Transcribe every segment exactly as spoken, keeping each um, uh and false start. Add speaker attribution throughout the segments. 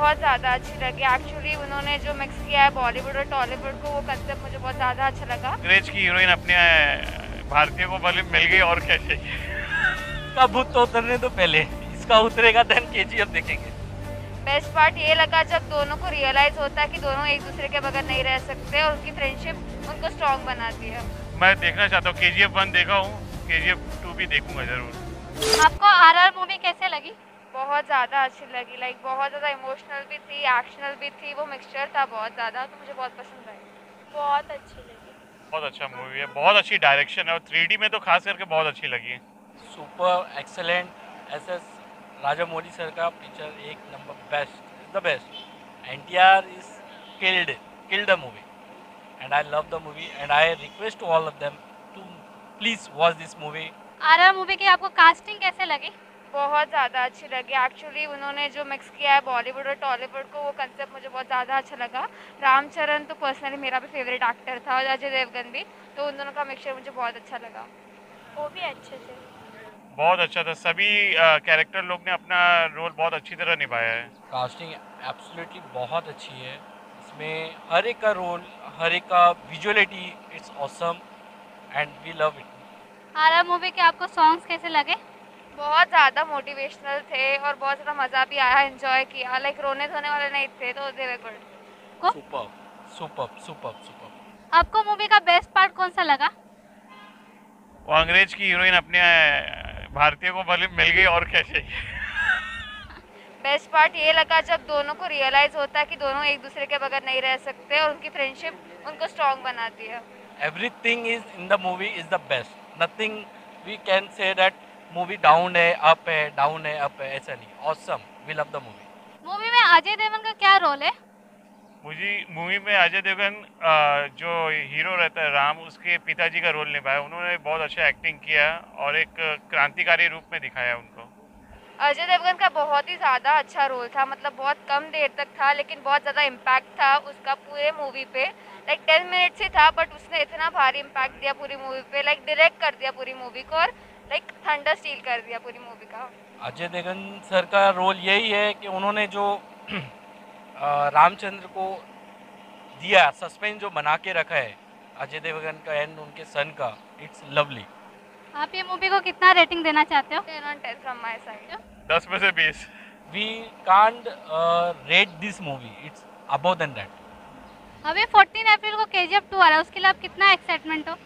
Speaker 1: बहुत ज़्यादा अच्छी लगी। एक्चुअली उन्होंने जो मिक्स किया है बॉलीवुड और टॉलीवुड को, वो कंसेप्ट मुझे बहुत ज़्यादा अच्छा लगा।
Speaker 2: अंग्रेज की हीरोइन अपने भारतीय को बल मिल गई, और क्या चाहिए।
Speaker 3: इसका भूत तो उतरने तो पहले, इसका उतरेगा देन केजीएफ देखेंगे।
Speaker 1: बेस्ट पार्ट ये लगा जब दोनों को रियलाइज होता है कि दोनों एक दूसरे के बगैर नहीं रह सकते और उनकी फ्रेंडशिप उनको स्ट्रॉन्ग बनाती है।
Speaker 2: मैं देखना चाहता हूँ, केजीएफ वन देखा हूँ, केजीएफ टू भी देखूंगा जरूर।
Speaker 4: आपको आरआर मूवी कैसे लगी?
Speaker 1: बहुत ज़्यादा अच्छी लगी। लाइक बहुत ज़्यादा इमोशनल भी थी, एक्शनल भी थी, वो मिक्सचर था बहुत ज़्यादा, तो मुझे बहुत पसंद आई।
Speaker 4: बहुत अच्छी लगी।
Speaker 2: बहुत अच्छा मूवी है, बहुत अच्छी डायरेक्शन है, और थ्री डी में तो खास करके बहुत अच्छी लगी है।
Speaker 3: Super excellent, S S Rajamouli sir का पिक्चर एक number, best, the best. NTR is killed killed the movie and I love the movie and I request to all of them to please watch this movie.
Speaker 4: RR movie की आपको casting कैसे लगी?
Speaker 1: बहुत ज़्यादा अच्छी लगी। एक्चुअली उन्होंने जो मिक्स किया है बॉलीवुड और टॉलीवुड को, वो कंसेप्ट मुझे बहुत ज़्यादा अच्छा लगा। रामचरण तो पर्सनली मेरा भी फेवरेट एक्टर था, और अजय देवगन भी, तो उन दोनों का मिक्सचर मुझे बहुत अच्छा लगा।
Speaker 4: वो भी अच्छे थे।
Speaker 2: बहुत अच्छा था, सभी कैरेक्टर लोग ने अपना रोल बहुत अच्छी तरह निभाया है।
Speaker 3: कास्टिंग एब्सोल्युटली बहुत अच्छी है, इसमें हर एक का रोल, हर एक का visuality, it's awesome and we love it.
Speaker 4: RR movie के आपको सॉन्ग्स कैसे लगे?
Speaker 1: बहुत ज़्यादा मोटिवेशनल थे और बहुत ज़्यादा मज़ा भी आया, एंजॉय किया। लाइक रोने धोने वाले नहीं थे, तो they were good.
Speaker 3: Super super super super.
Speaker 4: आपको मूवी का बेस्ट पार्ट कौन सा लगा?
Speaker 2: वो अंग्रेज की हीरोइन अपने भारतीय को बल मिल गई, और क्या चाहिए।
Speaker 1: बेस्ट पार्ट ये लगा जब दोनों को रियलाइज होता है कि दोनों एक दूसरे के बगैर नहीं रह सकते और उनकी फ्रेंडशिप उनको स्ट्रॉन्ग बनाती है।
Speaker 3: Everything is in the movie is the best, nothing we can say that movie down है, अप है, डाउन है, अप है, ऐसा नहीं। Awesome, we love the movie.
Speaker 4: Movie में अजय देवगन का क्या रोल है?
Speaker 2: मुझे मूवी में अजय देवगन अ, जो हीरो रहता है राम, उसके पिताजी का रोल निभाया। उन्होंने बहुत अच्छा एक्टिंग किया और एक क्रांतिकारी रूप में दिखाया उनको।
Speaker 1: अजय देवगन का बहुत ही ज़्यादा अच्छा रोल था, मतलब बहुत कम देर तक था, लेकिन बहुत ज़्यादा इम्पैक्ट था उसका पूरे मूवी पे। लाइक टेन मिनट्स ही था, बट उसने इतना भारी इम्पैक्ट दिया पूरी मूवी पे, लाइक डायरेक्ट कर दिया पूरी मूवी को, और लाइक थंडर स्टील कर दिया पूरी मूवी का।
Speaker 3: अजय देवगन सर का रोल यही है कि उन्होंने जो अ, रामचंद्र को दिया, सस्पेंस जो बना के रखा है अजय देवगन का एंड उनके सन का, इट्स लवली।
Speaker 4: आप ये मूवी को कितना रेटिंग देना चाहते हो?
Speaker 1: Ten on ten from my side.
Speaker 2: दस में से बीस।
Speaker 3: We can't rate this movie, it's above than that.
Speaker 4: अभी चौदह अप्रैल को केजीएफ टू आ रहा है, उसके लिए आप कितना एक्साइटमेंट हो?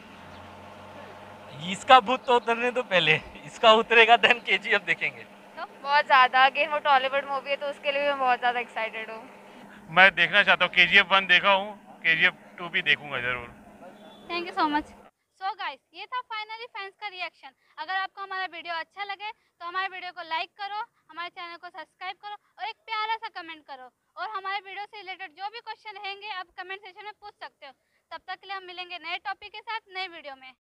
Speaker 3: इसका भूत तो उतरने तो पहले, इसका उतरेगा देन केजीएफ देखेंगे।
Speaker 1: तो बहुत ज़्यादा, अगेन वो टॉलीवुड मूवी है, तो उसके लिए भी मैं बहुत ज़्यादा एक्साइटेड हूँ।
Speaker 2: मैं देखना चाहता हूँ, केजीएफ वन देखा हूँ, केजीएफ टू भी देखूंगा जरूर।
Speaker 4: Thank you so much. So guys, ये था फाइनली फैंस का रिएक्शन। अगर आपको हमारा वीडियो अच्छा लगे तो हमारे वीडियो को लाइक करो, हमारे चैनल को सब्सक्राइब करो और एक प्यारा सा कमेंट करो। और हमारे वीडियो से रिलेटेड जो भी क्वेश्चन रहेंगे आप कमेंट सेक्शन में पूछ सकते हो। तब तक के लिए हम मिलेंगे नए टॉपिक के साथ नए वीडियो में।